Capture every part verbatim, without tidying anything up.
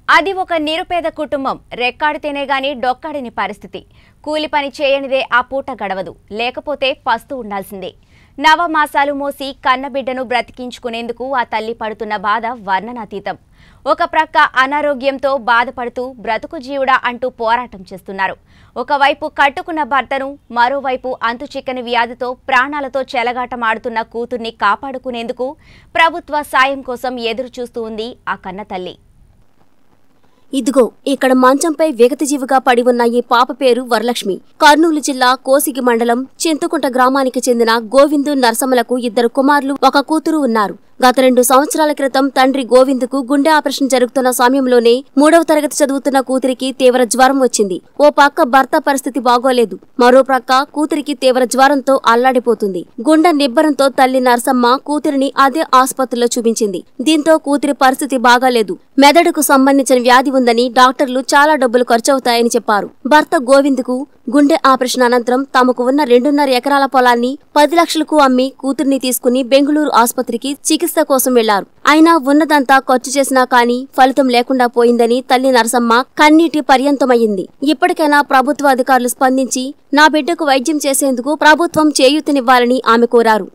అది ఒక నిరుపేద కుటుంబం రెక్కాడితేనే గాని డొక్కాడని పరిస్థితి. కూలి పని చేయనిదే ఆ పూట గడవదు, లేకపోతే పస్తు ఉండాల్సిందే. నవమాసాలు మోసి కన్నబిడ్డను బ్రతికించుకునేందుకు ఆ తల్లి పడుతున్న బాధ వర్ణనాతీతం. ఒక ప్రక్క అనారోగ్యంతో బాధపడుతూ బ్రతుకు జీవుడా అంటూ పోరాటం చేస్తున్నారు. ఒకవైపు కట్టుకున్న భర్తను, మరోవైపు అంతుచిక్కని వ్యాధితో ప్రాణాలతో చెలగాటమాడుతున్న కూతుర్ని కాపాడుకునేందుకు ప్రభుత్వ సాయం కోసం ఎదురు చూస్తూ ఉంది ఆ కన్న తల్లి. ఇదిగో ఇక్కడ మంచంపై విగతజీవిగా పడి ఉన్న ఈ పాప పేరు వరలక్ష్మి. కర్నూలు జిల్లా కోసిగి మండలం చింతకుంట గ్రామానికి చెందిన గోవిందు నరసమ్మలకు ఇద్దరు కుమారులు, ఒక కూతురు ఉన్నారు. గత రెండు సంవత్సరాల క్రితం తండ్రి గోవిందుకు గుండె ఆపరేషన్ జరుగుతున్న సమయంలోనే మూడవ తరగతి చదువుతున్న కూతురికి తీవ్ర జ్వరం వచ్చింది. ఓ పక్క భర్త పరిస్థితి బాగోలేదు, మరో ప్రక్క కూతురికి తీవ్ర జ్వరంతో అల్లాడిపోతుంది. గుండె నిబ్బరంతో తల్లి నరసమ్మ కూతురిని అదే ఆసుపత్రిలో చూపించింది. దీంతో కూతురి పరిస్థితి బాగాలేదు, మెదడుకు సంబంధించిన వ్యాధి ఉందని డాక్టర్లు చాలా డబ్బులు ఖర్చవుతాయని చెప్పారు. భర్త గోవిందుకు గుండె ఆపరేషన్ అనంతరం తమకు ఉన్న రెండున్నర ఎకరాల పొలాన్ని పది లక్షలకు అమ్మి కూతుర్ని తీసుకుని బెంగళూరు ఆసుపత్రికి చికిత్స కోసం వెళ్లారు. అయినా ఉన్నదంతా ఖర్చు చేసినా కానీ ఫలితం లేకుండా పోయిందని తల్లి నరసమ్మ కన్నీటి పర్యంతమయ్యింది. ఇప్పటికైనా ప్రభుత్వ అధికారులు స్పందించి నా బిడ్డకు వైద్యం చేసేందుకు ప్రభుత్వం చేయూతనివ్వాలని ఆమె కోరారు.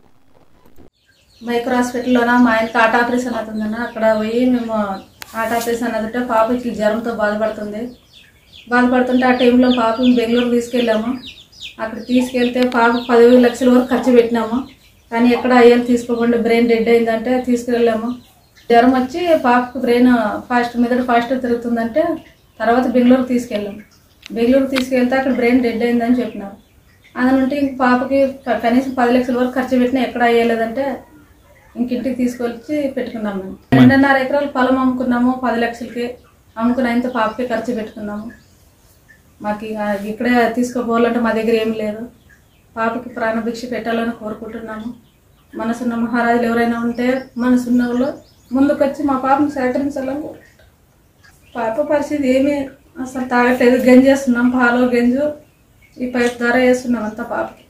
మైక్రో హాస్పిటల్లోనా మా ఆయనకి హార్ట్ ఆపరేషన్ అవుతుందన్న, అక్కడ పోయి మేము హార్ట్ ఆపరేషన్ అవుతుంటే పాపకి జ్వరంతో బాధపడుతుంది. బాధపడుతుంటే ఆ టైంలో పాపని బెంగళూరు తీసుకెళ్ళాము. అక్కడ తీసుకెళ్తే పాప పదివేల లక్షల వరకు ఖర్చు పెట్టినాము. కానీ ఎక్కడ అయ్యాలి తీసుకోకుండా బ్రెయిన్ డెడ్ అయిందంటే తీసుకెళ్ళాము. జ్వరం వచ్చి పాపకు బ్రెయిన్ ఫాస్ట్ మెదడు ఫాస్ట్ తిరుగుతుందంటే తర్వాత బెంగళూరు తీసుకెళ్ళాము. బెంగళూరు తీసుకెళ్తే అక్కడ బ్రెయిన్ డెడ్ అయిందని చెప్పినారు. అందునుంటే ఇంక పాపకి కనీసం పది లక్షల వరకు ఖర్చు పెట్టినా ఎక్కడ అయ్యలేదంటే ఇంక ఇంటికి తీసుకొచ్చి పెట్టుకున్నాము. మేము రెండున్నర ఎకరాలు పొలం అమ్ముకున్నాము, పది లక్షలకి అమ్ముకున్న ఆయనతో పాపకి ఖర్చు పెట్టుకున్నాము. మాకు ఇక్కడే తీసుకుపోవాలంటే మా దగ్గర ఏం లేదు. పాపకి ప్రాణభిక్ష పెట్టాలని కోరుకుంటున్నాము. మనసున్న మహారాజులు ఎవరైనా ఉంటే మనసున్న వాళ్ళు ముందుకొచ్చి మా పాపను సహకరించాలని. పాప పరిస్థితి ఏమీ అసలు తాగట్లేదు, గంజి వేస్తున్నాం, పాలు గంజు ఈ పైపు ధర వేస్తున్నాం అంతా పాపకి.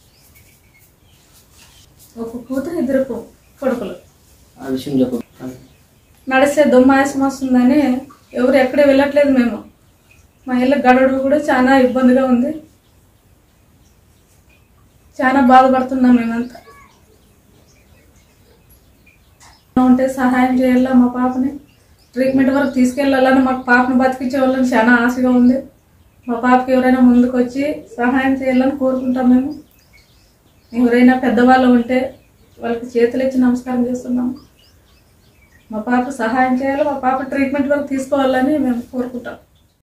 ఒక కూతురు ఇద్దరు కొడుకులు. నడిస్తే దుమ్మాయసం వస్తుందని ఎవరు ఎక్కడే వెళ్ళట్లేదు. మేము మా ఇళ్ళ గడవడం కూడా చాలా ఇబ్బందిగా ఉంది, చాలా బాధపడుతున్నాం. మేమంతా ఉంటే సహాయం చేయాలా, మా పాపని ట్రీట్మెంట్ వరకు తీసుకెళ్ళాలని, మాకు పాపను బతికించే వాళ్ళని చాలా ఆశగా ఉంది. మా పాపకి ఎవరైనా ముందుకు వచ్చి సహాయం చేయాలని కోరుకుంటాం. మేము ఎవరైనా పెద్దవాళ్ళు ఉంటే వాళ్ళకి చేతులు ఇచ్చి నమస్కారం చేస్తున్నాము. మా పాప సహాయం చేయాలి, మా పాప ట్రీట్మెంట్ వరకు తీసుకోవాలని మేము కోరుకుంటాం.